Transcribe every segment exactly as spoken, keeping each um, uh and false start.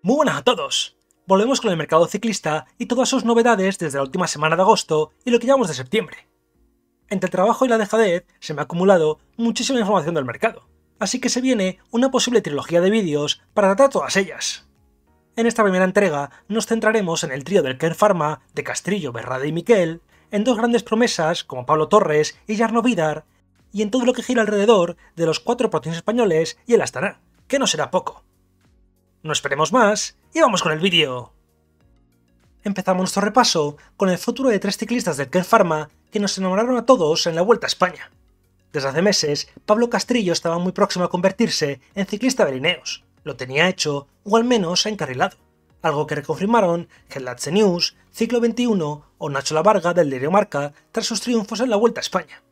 Muy buenas a todos. Volvemos con el mercado ciclista y todas sus novedades desde la última semana de agosto y lo que llevamos de septiembre. Entre el trabajo y la dejadez se me ha acumulado muchísima información del mercado, así que se viene una posible trilogía de vídeos para tratar todas ellas. En esta primera entrega nos centraremos en el trío del Kern Pharma de Castrillo, Berrade y Miquel, en dos grandes promesas como Pablo Torres y Jarno Vidar, y en todo lo que gira alrededor de los cuatro proteins españoles y el Astana, que no será poco. No esperemos más y vamos con el vídeo. Empezamos nuestro repaso con el futuro de tres ciclistas del Kern Pharma que nos enamoraron a todos en la Vuelta a España. Desde hace meses, Pablo Castrillo estaba muy próximo a convertirse en ciclista de Ineos. Lo tenía hecho, o al menos encarrilado, algo que reconfirmaron Headlatse News, Ciclo veintiuno o Nacho Lavarga del diario Marca tras sus triunfos en la Vuelta a España.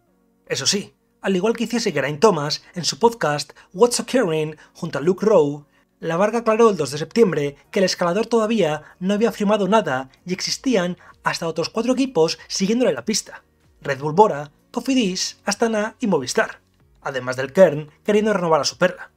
Eso sí, al igual que hiciese Geraint Thomas en su podcast What's Occurring junto a Luke Rowe, Lavarga aclaró el dos de septiembre que el escalador todavía no había firmado nada y existían hasta otros cuatro equipos siguiéndole la pista: Red Bull Bora, Cofidis, Astana y Movistar, además del Kern queriendo renovar a su perla.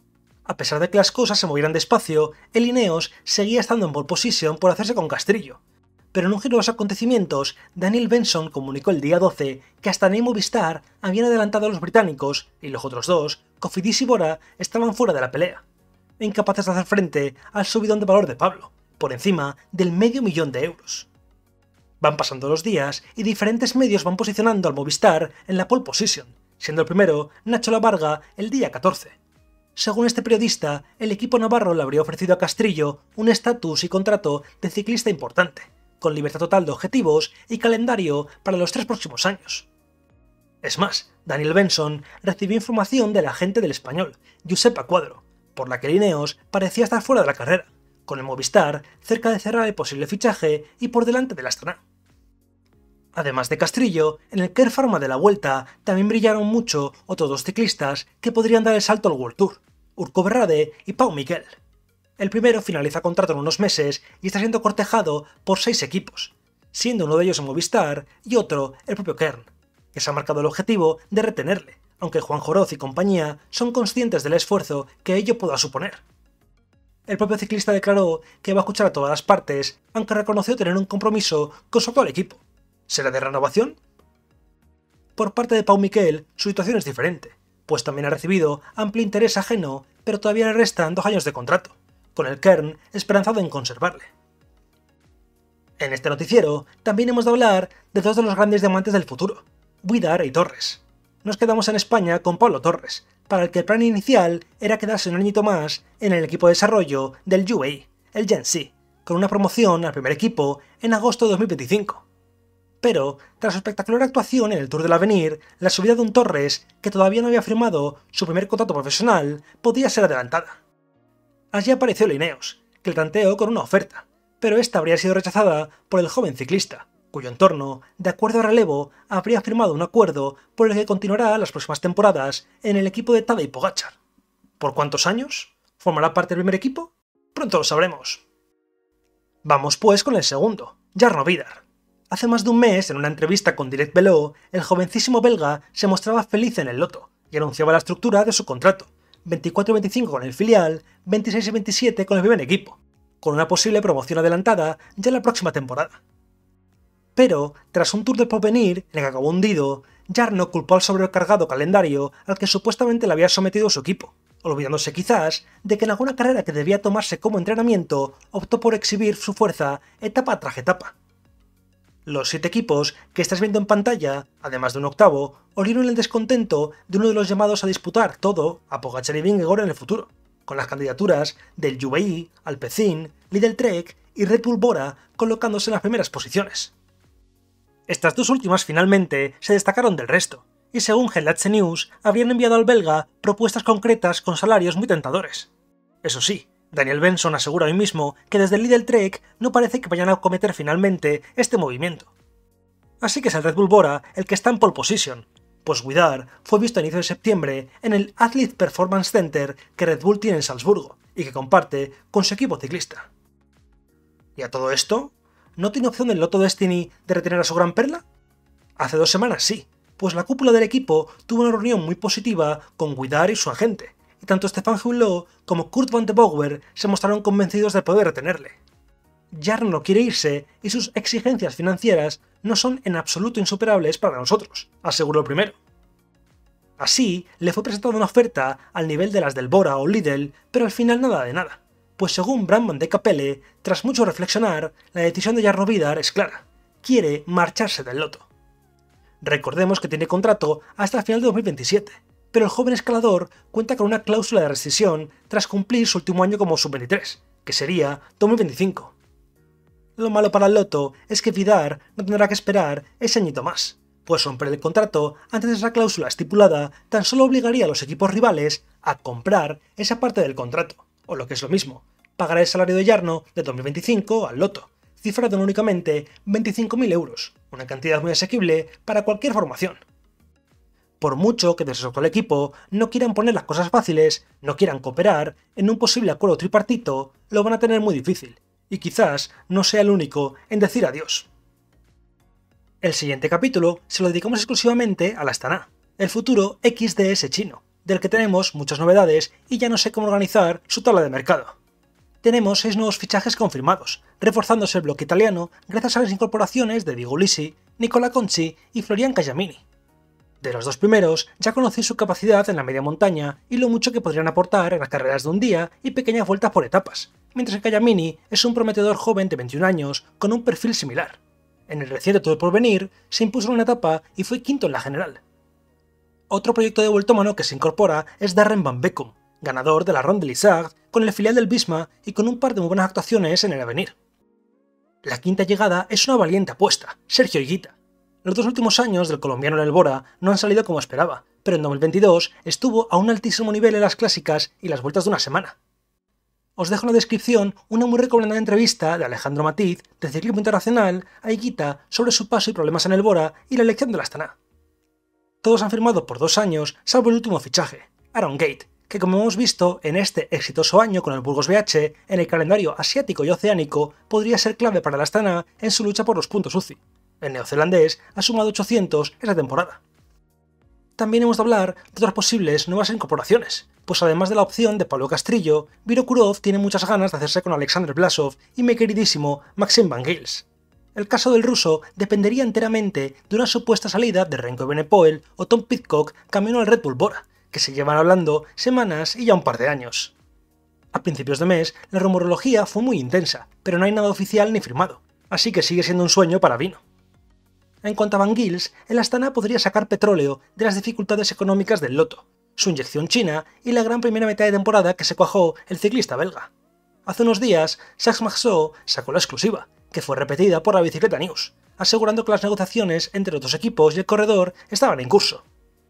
A pesar de que las cosas se movieran despacio, el Ineos seguía estando en pole position por hacerse con Castrillo, pero en un giro de los acontecimientos, Daniel Benson comunicó el día doce que Astana y Movistar habían adelantado a los británicos y los otros dos, Cofidis y Bora, estaban fuera de la pelea, incapaces de hacer frente al subidón de valor de Pablo, por encima del medio millón de euros. Van pasando los días y diferentes medios van posicionando al Movistar en la pole position, siendo el primero Nacho Lavarga el día catorce. Según este periodista, el equipo navarro le habría ofrecido a Castrillo un estatus y contrato de ciclista importante, con libertad total de objetivos y calendario para los tres próximos años. Es más, Daniel Benson recibió información del agente del español, Josep Cuadro, por la que el Ineos parecía estar fuera de la carrera, con el Movistar cerca de cerrar el posible fichaje y por delante del Astana. Además de Castrillo, en el Kern Pharma de la Vuelta también brillaron mucho otros dos ciclistas que podrían dar el salto al World Tour: Urco Berrade y Pau Miquel. El primero finaliza contrato en unos meses y está siendo cortejado por seis equipos, siendo uno de ellos el Movistar y otro el propio Kern, que se ha marcado el objetivo de retenerle, aunque Juan Joroz y compañía son conscientes del esfuerzo que ello pueda suponer. El propio ciclista declaró que va a escuchar a todas las partes, aunque reconoció tener un compromiso con su actual equipo. ¿Será de renovación? Por parte de Pau Miquel, su situación es diferente, pues también ha recibido amplio interés ajeno, pero todavía le restan dos años de contrato, con el Kern esperanzado en conservarle. En este noticiero también hemos de hablar de dos de los grandes diamantes del futuro, Vidar y Torres. Nos quedamos en España con Pablo Torres, para el que el plan inicial era quedarse un añito más en el equipo de desarrollo del U A E, el Gen-C, con una promoción al primer equipo en agosto de dos mil veinticinco. Pero, tras su espectacular actuación en el Tour del Avenir, la subida de un Torres, que todavía no había firmado su primer contrato profesional, podía ser adelantada. Allí apareció el Ineos, que le tanteó con una oferta, pero esta habría sido rechazada por el joven ciclista, cuyo entorno, de acuerdo a relevo, habría firmado un acuerdo por el que continuará las próximas temporadas en el equipo de Tadej Pogačar. ¿Por cuántos años? ¿Formará parte del primer equipo? Pronto lo sabremos. Vamos pues con el segundo, Jarno Vidar. Hace más de un mes, en una entrevista con Direct Below, el jovencísimo belga se mostraba feliz en el loto y anunciaba la estructura de su contrato: veinticuatro y veinticinco con el filial, veintiséis y veintisiete con el primer equipo, con una posible promoción adelantada ya la próxima temporada. Pero, tras un Tour de Porvenir en el que acabó hundido, Jarno culpó al sobrecargado calendario al que supuestamente le había sometido su equipo, olvidándose quizás de que en alguna carrera que debía tomarse como entrenamiento optó por exhibir su fuerza etapa tras etapa. Los siete equipos que estás viendo en pantalla, además de un octavo, olieron el descontento de uno de los llamados a disputar todo a Pogačar y Vingegaard en el futuro, con las candidaturas del U A E, Alpecin, Lidl Trek y Red Bull Bora colocándose en las primeras posiciones. Estas dos últimas finalmente se destacaron del resto, y según Headlatse News habrían enviado al belga propuestas concretas con salarios muy tentadores. Eso sí, Daniel Benson asegura hoy mismo que desde el Lidl Trek no parece que vayan a acometer finalmente este movimiento. Así que es el Red Bull Bora el que está en pole position, pues Vidar fue visto a inicio de septiembre en el Athlete Performance Center que Red Bull tiene en Salzburgo y que comparte con su equipo ciclista. ¿Y a todo esto? ¿No tiene opción el Lotto Destiny de retener a su gran perla? Hace dos semanas sí, pues la cúpula del equipo tuvo una reunión muy positiva con Vidar y su agente, y tanto Stefan Heulot como Kurt van de Boer se mostraron convencidos de poder retenerle. Jarno no quiere irse y sus exigencias financieras no son en absoluto insuperables para nosotros, aseguró el primero. Así, le fue presentada una oferta al nivel de las del Bora o Lidl, pero al final nada de nada, pues según Bram van de Capelle, tras mucho reflexionar, la decisión de Jarno Vidar es clara: quiere marcharse del Lotto. Recordemos que tiene contrato hasta el final de dos mil veintisiete, pero el joven escalador cuenta con una cláusula de rescisión tras cumplir su último año como sub veintitrés, que sería dos mil veinticinco. Lo malo para el Lotto es que Vidar no tendrá que esperar ese añito más, pues romper el contrato antes de esa cláusula estipulada tan solo obligaría a los equipos rivales a comprar esa parte del contrato, o lo que es lo mismo, pagar el salario de Jarno de dos mil veinticinco al Lotto, cifrado en únicamente veinticinco mil euros, una cantidad muy asequible para cualquier formación. Por mucho que desde su actual equipo no quieran poner las cosas fáciles, no quieran cooperar, en un posible acuerdo tripartito lo van a tener muy difícil, y quizás no sea el único en decir adiós. El siguiente capítulo se lo dedicamos exclusivamente al Astana, el futuro equis de ese chino, del que tenemos muchas novedades y ya no sé cómo organizar su tabla de mercado. Tenemos seis nuevos fichajes confirmados, reforzándose el bloque italiano gracias a las incorporaciones de Diego Ulissi, Nicola Conci y Florian Callamini. De los dos primeros ya conocí su capacidad en la media montaña y lo mucho que podrían aportar en las carreras de un día y pequeñas vueltas por etapas, mientras que Callamini es un prometedor joven de veintiún años con un perfil similar. En el reciente Tour del Porvenir se impuso en una etapa y fue quinto en la general. Otro proyecto de vueltómano que se incorpora es Darren van Beckum, ganador de la Ronde de Lizard con el filial del Visma y con un par de muy buenas actuaciones en el Avenir. La quinta llegada es una valiente apuesta, Sergio Higuita. Los dos últimos años del colombiano en el Bora no han salido como esperaba, pero en dos mil veintidós estuvo a un altísimo nivel en las clásicas y las vueltas de una semana. Os dejo en la descripción una muy recomendada entrevista de Alejandro Matiz, de Ciclismo Internacional, a Higuita sobre su paso y problemas en el Bora y la elección del Astana. Todos han firmado por dos años, salvo el último fichaje, Aaron Gate, que como hemos visto en este exitoso año con el Burgos B H, en el calendario asiático y oceánico, podría ser clave para el Astana en su lucha por los puntos U C I. El neozelandés ha sumado ochocientos esta temporada. También hemos de hablar de otras posibles nuevas incorporaciones, pues además de la opción de Pablo Castrillo, Vinokurov tiene muchas ganas de hacerse con Alexander Blasov y mi queridísimo Maxim Van Gils. El caso del ruso dependería enteramente de una supuesta salida de Remco Evenepoel o Tom Pidcock camino al Red Bull Bora, que se llevan hablando semanas y ya un par de años. A principios de mes, la rumorología fue muy intensa, pero no hay nada oficial ni firmado, así que sigue siendo un sueño para Vino. En cuanto a Van Gils, el Astana podría sacar petróleo de las dificultades económicas del Lotto, su inyección china y la gran primera mitad de temporada que se cuajó el ciclista belga. Hace unos días, Sax Maxot sacó la exclusiva, que fue repetida por la Bicicleta News, asegurando que las negociaciones entre los dos equipos y el corredor estaban en curso.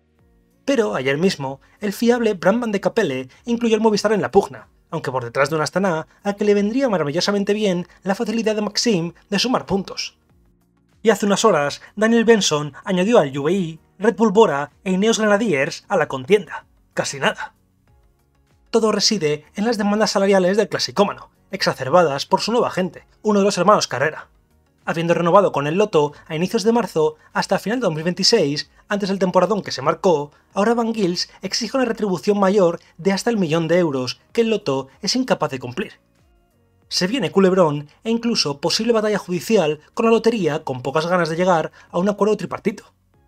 Pero ayer mismo, el fiable Bram van de Capelle incluyó el Movistar en la pugna, aunque por detrás de un Astana al que le vendría maravillosamente bien la facilidad de Maxim de sumar puntos. Y hace unas horas, Daniel Benson añadió al U A E, Red Bull Bora e Ineos Grenadiers a la contienda. Casi nada. Todo reside en las demandas salariales del clasicómano, exacerbadas por su nuevo agente, uno de los hermanos Carrera. Habiendo renovado con el Lotto a inicios de marzo hasta el final de dos mil veintiséis, antes del temporadón que se marcó, ahora Van Gils exige una retribución mayor de hasta el millón de euros que el Lotto es incapaz de cumplir. Se viene culebrón e incluso posible batalla judicial con la lotería con pocas ganas de llegar a un acuerdo tripartito.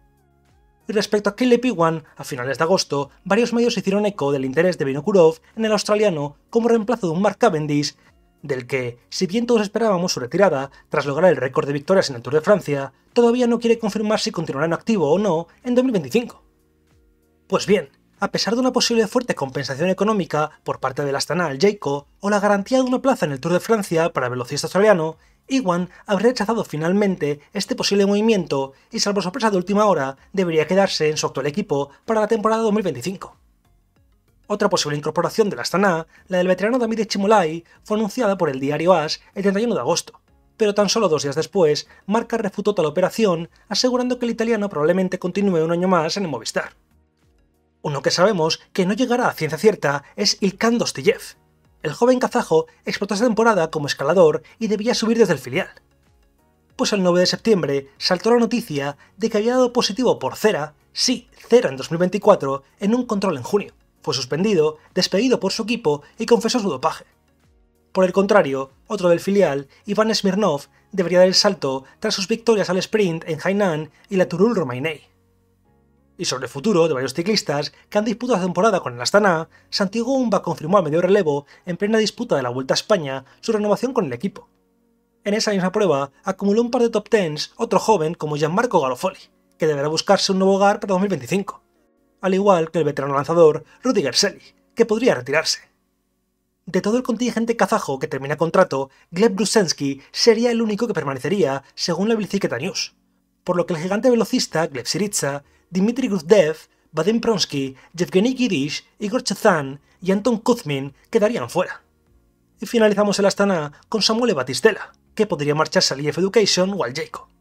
Y respecto a Caleb Ewan, a finales de agosto, varios medios hicieron eco del interés de Vinokurov en el australiano como reemplazo de un Mark Cavendish, del que, si bien todos esperábamos su retirada tras lograr el récord de victorias en el Tour de Francia, todavía no quiere confirmar si continuará en activo o no en dos mil veinticinco. Pues bien, a pesar de una posible fuerte compensación económica por parte del Astana al Jayco o la garantía de una plaza en el Tour de Francia para el velocista australiano, Ewan habría rechazado finalmente este posible movimiento y, salvo sorpresa de última hora, debería quedarse en su actual equipo para la temporada dos mil veinticinco. Otra posible incorporación del Astana, la del veterano David Chimolai, fue anunciada por el diario As el treinta y uno de agosto, pero tan solo dos días después, Marca refutó tal operación, asegurando que el italiano probablemente continúe un año más en el Movistar. Uno que sabemos que no llegará a ciencia cierta es Ilkhan Dostijev. El joven kazajo explotó esta temporada como escalador y debía subir desde el filial. Pues el nueve de septiembre saltó la noticia de que había dado positivo por cera, sí, cera en dos mil veinticuatro, en un control en junio, Fue suspendido, despedido por su equipo y confesó su dopaje. Por el contrario, otro del filial, Iván Smirnov, debería dar el salto tras sus victorias al sprint en Hainan y la Turul Romainei. Y sobre el futuro de varios ciclistas que han disputado la temporada con el Astana, Santiago Umba confirmó a medio relevo, en plena disputa de la Vuelta a España, su renovación con el equipo. En esa misma prueba, acumuló un par de top tens otro joven como Gianmarco Garofoli, que deberá buscarse un nuevo hogar para dos mil veinticinco, al igual que el veterano lanzador Rudi Gerseli, que podría retirarse. De todo el contingente kazajo que termina contrato, Gleb Brusensky sería el único que permanecería, según la Bicicleta News, por lo que el gigante velocista Gleb Syriza, Dmitry Gruzdev, Vadim Pronsky, Yevgeny Gidish, Igor Chezan y Anton Kuzmin quedarían fuera. Y finalizamos el Astana con Samuel Batistella, que podría marcharse al I F Education o al Jayco.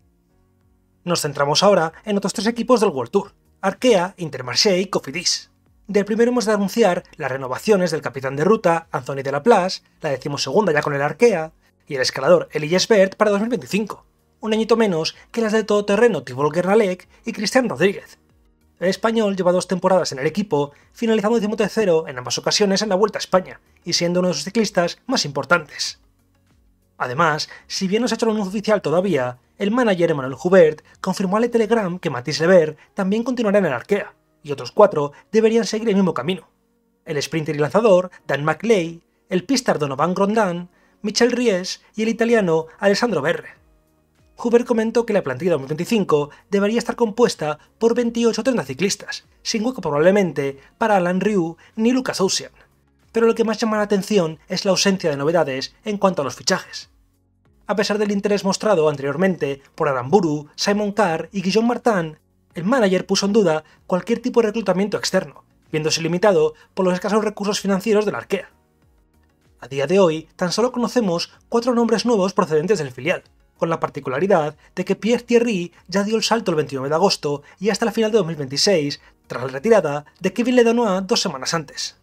Nos centramos ahora en otros tres equipos del World Tour: Arkea, Intermarché y Cofidis. Del primero hemos de anunciar las renovaciones del capitán de ruta Anthony Delaplace, la decimosegunda ya con el Arkea, y el escalador Eli Jesbert para dos mil veinticinco, un añito menos que las del todoterreno Thibaut Guernalec y Cristian Rodríguez. El español lleva dos temporadas en el equipo, finalizando decimotercero en ambas ocasiones en la Vuelta a España, y siendo uno de sus ciclistas más importantes. Además, si bien no se ha hecho un anuncio oficial todavía, el manager Emmanuel Hubert confirmó al Telegram que Mathis Lever también continuará en el Arkea, y otros cuatro deberían seguir el mismo camino: el sprinter y lanzador Dan McLay, el pistar Donovan Grondin, Michel Ries y el italiano Alessandro Berre. Hubert comentó que la plantilla dos mil veinticinco debería estar compuesta por veintiocho o treinta ciclistas, sin hueco probablemente para Alan Riou ni Lucas Ocean, pero lo que más llama la atención es la ausencia de novedades en cuanto a los fichajes. A pesar del interés mostrado anteriormente por Aramburu, Simon Carr y Guillaume Martin, el manager puso en duda cualquier tipo de reclutamiento externo, viéndose limitado por los escasos recursos financieros de la Arkea. A día de hoy, tan solo conocemos cuatro nombres nuevos procedentes del filial, con la particularidad de que Pierre Thierry ya dio el salto el veintinueve de agosto y hasta la final de dos mil veintiséis, tras la retirada de Kevin Ledanois dos semanas antes.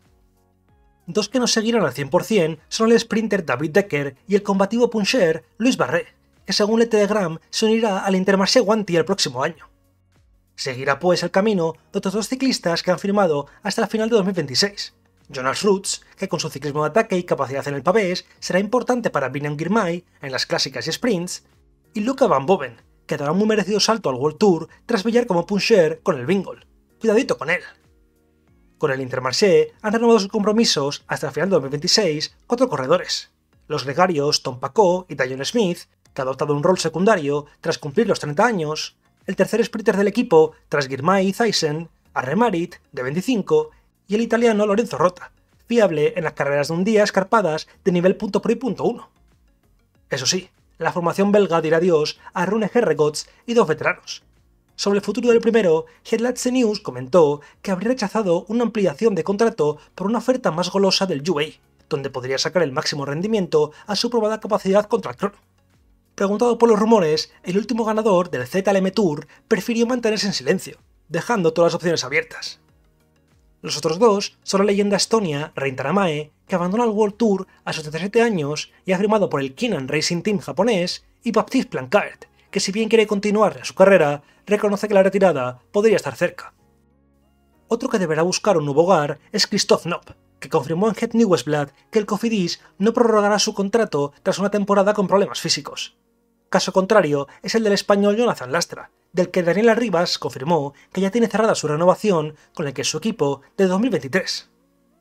Dos que nos seguirán al cien por cien son el sprinter David Decker y el combativo puncher Luis Barré, que según el Telegram se unirá al Intermarché Wanty el próximo año. Seguirá pues el camino de otros dos ciclistas que han firmado hasta la final de dos mil veintiséis. Jonas Rutz, que con su ciclismo de ataque y capacidad en el pavés será importante para Biniam Girmay en las clásicas y sprints, y Luca Van Boven, que dará un muy merecido salto al World Tour tras brillar como puncher con el Bingold. Cuidadito con él. Con el Intermarché han renovado sus compromisos hasta el final de dos mil veintiséis cuatro corredores: los gregarios Tom Paco y Dion Smith, que ha adoptado un rol secundario tras cumplir los treinta años, el tercer sprinter del equipo tras Girmay y Thyssen, Arne Marit, de veinticinco, y el italiano Lorenzo Rota, fiable en las carreras de un día escarpadas de nivel punto pro y punto uno. Eso sí, la formación belga dirá adiós a Rune Herregods y dos veteranos. Sobre el futuro del primero, Headlatse News comentó que habría rechazado una ampliación de contrato por una oferta más golosa del U A E, donde podría sacar el máximo rendimiento a su probada capacidad contra el crono. Preguntado por los rumores, el último ganador del Z L M Tour prefirió mantenerse en silencio, dejando todas las opciones abiertas. Los otros dos son la leyenda estonia Rein Taramae, que abandona el World Tour a sus treinta y siete años y ha firmado por el Kinnan Racing Team japonés, y Baptiste Plancard, que si bien quiere continuar su carrera, reconoce que la retirada podría estar cerca. Otro que deberá buscar un nuevo hogar es Christophe Knopp, que confirmó en Het Nieuwsblad que el Cofidis no prorrogará su contrato tras una temporada con problemas físicos. Caso contrario es el del español Jonathan Lastra, del que Daniel Arribas confirmó que ya tiene cerrada su renovación con el que es su equipo de dos mil veintitrés.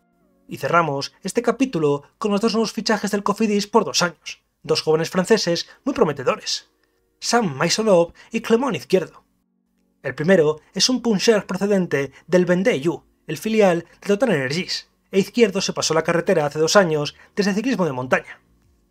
Y cerramos este capítulo con los dos nuevos fichajes del Cofidis por dos años, dos jóvenes franceses muy prometedores: Sam Maisonneuve y Clément Izquierdo. El primero es un puncher procedente del Vendée U, el filial de Total Energies, e Izquierdo se pasó la carretera hace dos años desde ciclismo de montaña.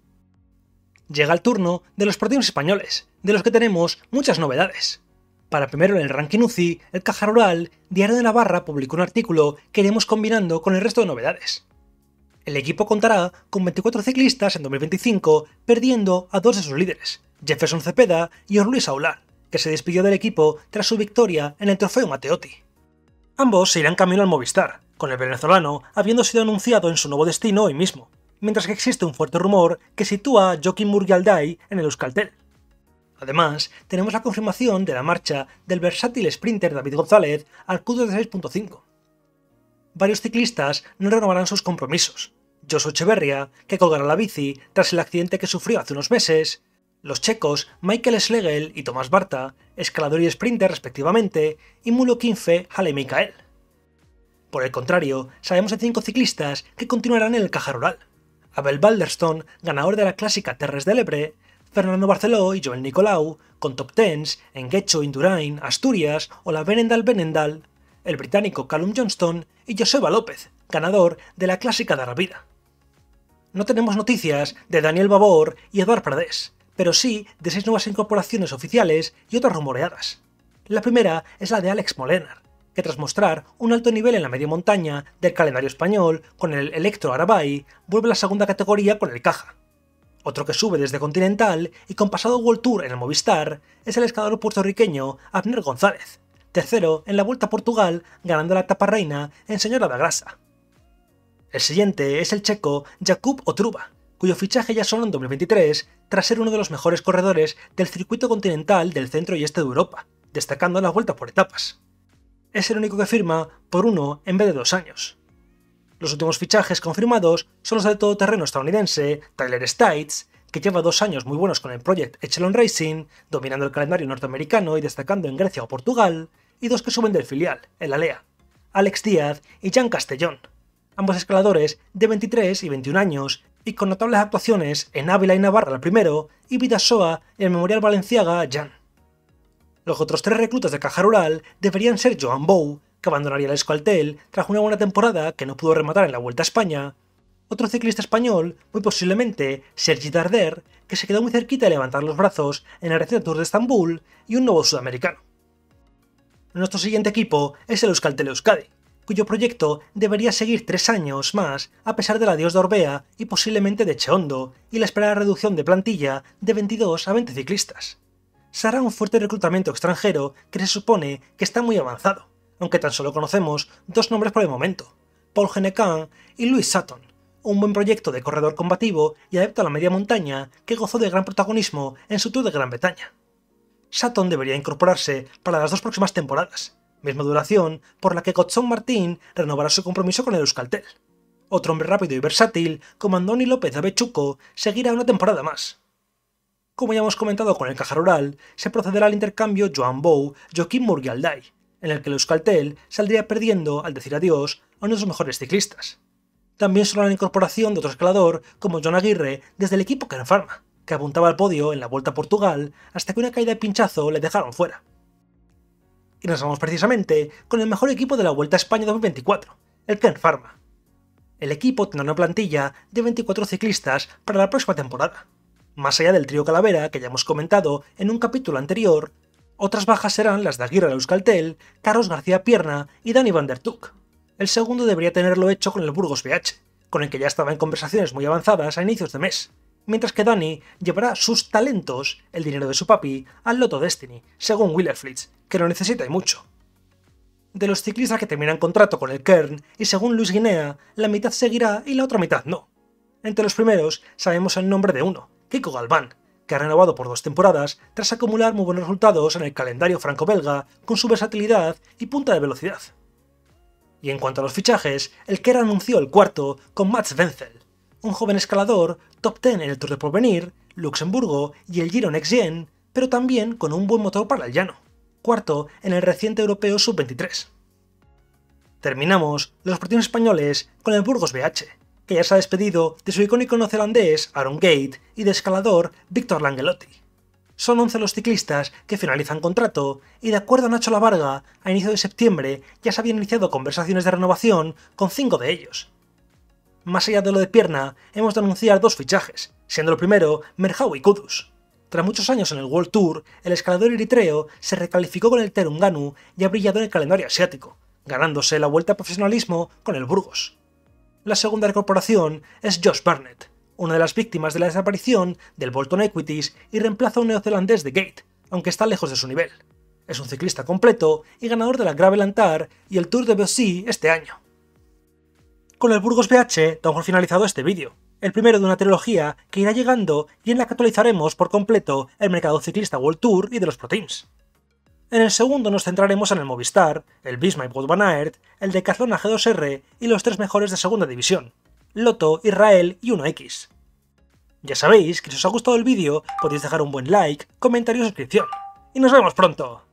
Llega el turno de los proteínos españoles, de los que tenemos muchas novedades. Para primero en el ranking U C I, el Caja Rural, Diario de Navarra, publicó un artículo que iremos combinando con el resto de novedades. El equipo contará con veinticuatro ciclistas en dos mil veinticinco, perdiendo a dos de sus líderes, Jefferson Cepeda y Orluis Aular, que se despidió del equipo tras su victoria en el Trofeo Matteotti. Ambos se irán camino al Movistar, con el venezolano habiendo sido anunciado en su nuevo destino hoy mismo, mientras que existe un fuerte rumor que sitúa a Joaquim Murgialdai en el Euskaltel. Además, tenemos la confirmación de la marcha del versátil sprinter David González al Q treinta y seis punto cinco. Varios ciclistas no renovarán sus compromisos. Josu Echeverría, que colgará la bici tras el accidente que sufrió hace unos meses, los checos Michael Schlegel y Tomás Barta, escalador y sprinter respectivamente, y Mulo Quinfe, Halle Michael. Por el contrario, sabemos de cinco ciclistas que continuarán en el Caja Rural. Abel Balderston, ganador de la clásica Terres de l'Ebre, Fernando Barceló y Joel Nicolau, con top tens en Guecho, Indurain, Asturias o la Benendal Benendal, el británico Callum Johnston y Joseba López, ganador de la clásica de Arabida. No tenemos noticias de Daniel Babor y Eduard Pradés, pero sí de seis nuevas incorporaciones oficiales y otras rumoreadas. La primera es la de Alex Molenar, que tras mostrar un alto nivel en la media montaña del calendario español con el Electro Arabay, vuelve a la segunda categoría con el Caja. Otro que sube desde Continental y con pasado World Tour en el Movistar es el escalador puertorriqueño Abner González, tercero en la Vuelta a Portugal ganando la etapa reina en Señora da Grasa. El siguiente es el checo Jakub Otruba, cuyo fichaje ya sonó en dos mil veintitrés tras ser uno de los mejores corredores del circuito continental del centro y este de Europa, destacando en la Vuelta por etapas. Es el único que firma por uno en vez de dos años. Los últimos fichajes confirmados son los del todoterreno estadounidense Tyler Stites, que lleva dos años muy buenos con el Project Echelon Racing, dominando el calendario norteamericano y destacando en Grecia o Portugal, y dos que suben del filial, el Alea, Alex Díaz y Jan Castellón, ambos escaladores de veintitrés y veintiún años y con notables actuaciones en Ávila y Navarra el primero y Bidasoa y el Memorial Balenciaga Jan. Los otros tres reclutas de Caja Rural deberían ser Joan Bou, que abandonaría el Euskaltel tras una buena temporada que no pudo rematar en la Vuelta a España, otro ciclista español, muy posiblemente Sergi Darder, que se quedó muy cerquita de levantar los brazos en el reciente Tour de Estambul, y un nuevo sudamericano. Nuestro siguiente equipo es el Euskaltel Euskadi, cuyo proyecto debería seguir tres años más a pesar del adiós de Orbea y posiblemente de Cheondo y la esperada reducción de plantilla de veintidós a veinte ciclistas. Se hará un fuerte reclutamiento extranjero que se supone que está muy avanzado, aunque tan solo conocemos dos nombres por el momento, Paul Genecan y Louis Sutton, un buen proyecto de corredor combativo y adepto a la media montaña que gozó de gran protagonismo en su Tour de Gran Bretaña. Sutton debería incorporarse para las dos próximas temporadas, misma duración por la que Godson Martín renovará su compromiso con el Euskaltel. Otro hombre rápido y versátil, como Andoni López de Avechuco, seguirá una temporada más. Como ya hemos comentado con el Caja Rural, se procederá al intercambio Joan Bou-Joaquim Murgialdai, en el que el Euskaltel saldría perdiendo al decir adiós a uno de sus mejores ciclistas. También sonó la incorporación de otro escalador como John Aguirre desde el equipo Kern Pharma, que apuntaba al podio en la Vuelta a Portugal hasta que una caída de pinchazo le dejaron fuera. Y nos vamos precisamente con el mejor equipo de la Vuelta a España dos mil veinticuatro, el Kern Pharma. El equipo tendrá una plantilla de veinticuatro ciclistas para la próxima temporada. Más allá del trío Calavera, que ya hemos comentado en un capítulo anterior, otras bajas serán las de Aguirre al Euskaltel, Carlos García Pierna y Dani van der Tuk. El segundo debería tenerlo hecho con el Burgos B H, con el que ya estaba en conversaciones muy avanzadas a inicios de mes, mientras que Dani llevará sus talentos, el dinero de su papi, al Lotto Destiny, según Wielerflits, que lo necesita y mucho. De los ciclistas que terminan contrato con el Kern, y según Luis Guinea, la mitad seguirá y la otra mitad no. Entre los primeros sabemos el nombre de uno, Kiko Galván, que ha renovado por dos temporadas tras acumular muy buenos resultados en el calendario franco-belga con su versatilidad y punta de velocidad. Y en cuanto a los fichajes, el Kern anunció el cuarto con Mats Wenzel, un joven escalador top diez en el Tour de Porvenir, Luxemburgo y el Giro Next Gen, pero también con un buen motor para el llano, cuarto en el reciente europeo sub veintitrés. Terminamos los partidos españoles con el Burgos B H, que ya se ha despedido de su icónico neozelandés Aaron Gate y de escalador Victor Langelotti. Son once los ciclistas que finalizan contrato y, de acuerdo a Nacho Lavarga, a inicio de septiembre ya se habían iniciado conversaciones de renovación con cinco de ellos. Más allá de lo de Pierna, hemos de anunciar dos fichajes, siendo el primero Merhawi Kudus. Tras muchos años en el World Tour, el escalador eritreo se recalificó con el Terunganu y ha brillado en el calendario asiático, ganándose la vuelta al profesionalismo con el Burgos. La segunda incorporación es Josh Barnett, una de las víctimas de la desaparición del Bolton Equities y reemplaza a un neozelandés de Gate, aunque está lejos de su nivel. Es un ciclista completo y ganador de la Gravel Antar y el Tour de Bercy este año. Con el Burgos B H damos por finalizado este vídeo, el primero de una trilogía que irá llegando y en la que actualizaremos por completo el mercado ciclista World Tour y de los Pro Teams. En el segundo nos centraremos en el Movistar, el Bismarck Van Aert, el Decathlon A G dos R y los tres mejores de segunda división, Lotto, Israel y uno equis. Ya sabéis que si os ha gustado el vídeo podéis dejar un buen like, comentario y suscripción. Y nos vemos pronto.